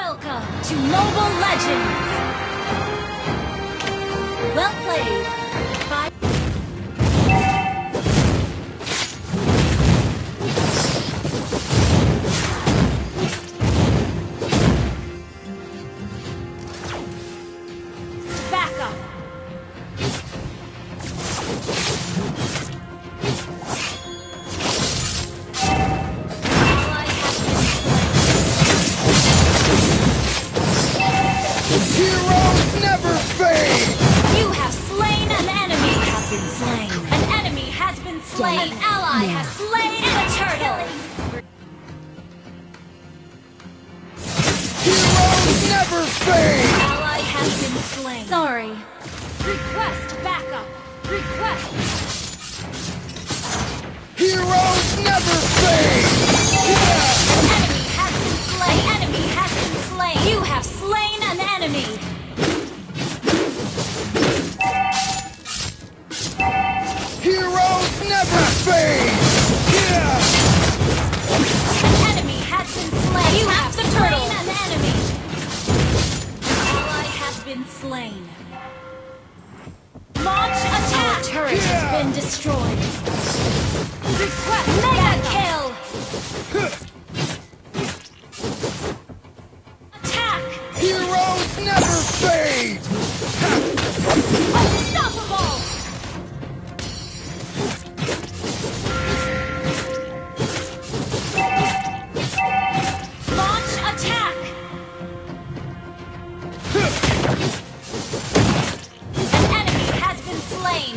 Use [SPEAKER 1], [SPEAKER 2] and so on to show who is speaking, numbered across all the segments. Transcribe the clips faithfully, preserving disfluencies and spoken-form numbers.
[SPEAKER 1] Welcome to Mobile Legends! Well played. Five. Back up.
[SPEAKER 2] Heroes never fade!
[SPEAKER 1] You have slain an enemy. Have been slain. An enemy has been slain. An ally has slain a turtle.
[SPEAKER 2] Heroes never fade!
[SPEAKER 1] Ally has been slain. Sorry. Request backup. Request.
[SPEAKER 2] Heroes never fade!
[SPEAKER 1] An enemy has been slain. An enemy has been slain. You have slain an enemy.
[SPEAKER 2] Heroes never fade! Yeah!
[SPEAKER 1] An enemy has been slain. You have the turtle. An enemy. Ally has been slain. Launch attack. Our turret
[SPEAKER 2] Yeah.
[SPEAKER 1] has been destroyed. Request mega kill. Attack.
[SPEAKER 2] Heroes never fade!
[SPEAKER 1] Unstoppable. Launch attack. An enemy has been slain.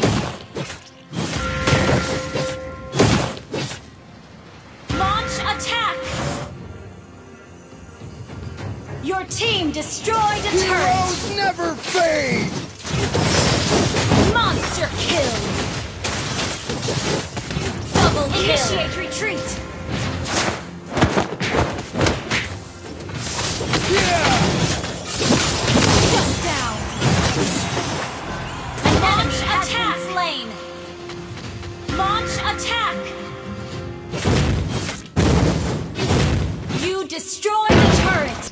[SPEAKER 1] Launch attack. Your team destroyed a turret.
[SPEAKER 2] Heroes never fade!
[SPEAKER 1] Monster kill. Double kill. Initiate retreat.
[SPEAKER 2] Yeah!
[SPEAKER 1] Shut down. An enemy has been slain. Launch attack. You destroyed the turret.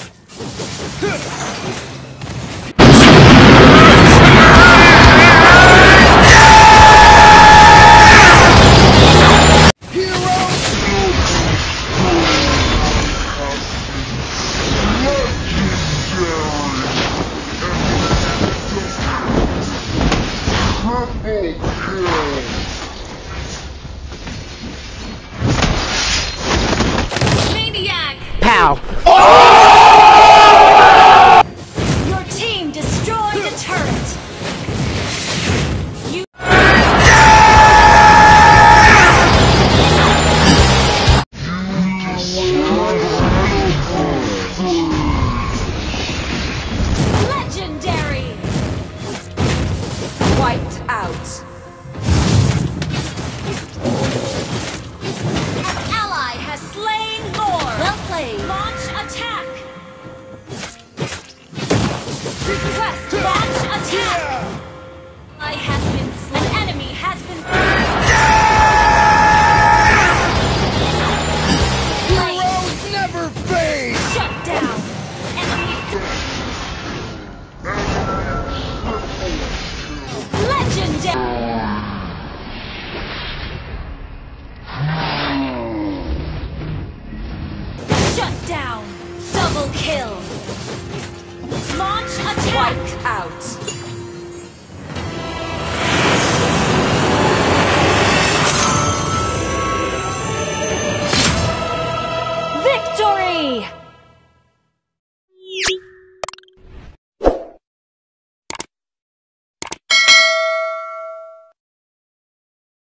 [SPEAKER 1] Maniac.
[SPEAKER 3] Pow!
[SPEAKER 1] Your team destroyed the turret. You legendary.
[SPEAKER 3] Wiped out.
[SPEAKER 1] An ally has slain Thor. Well played. Launch attack. Request launch attack.
[SPEAKER 2] Yeah!
[SPEAKER 1] Ally has been slain. An enemy has been slain.
[SPEAKER 2] Heroes never fade!
[SPEAKER 1] Shut down. Enemy. Legendary. Shut down. Double kill. Launch attack.
[SPEAKER 3] Wiped out.